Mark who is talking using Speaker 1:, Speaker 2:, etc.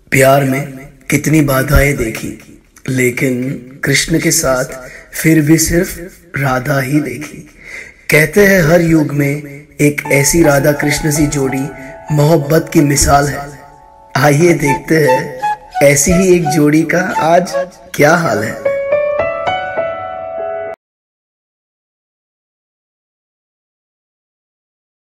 Speaker 1: प्यार में कितनी बाधाएं देखी, लेकिन कृष्ण के साथ फिर भी सिर्फ राधा ही देखी। कहते हैं हर युग में एक ऐसी राधा कृष्ण सी जोड़ी मोहब्बत की मिसाल है। आइए देखते हैं ऐसी ही एक जोड़ी का आज क्या हाल है।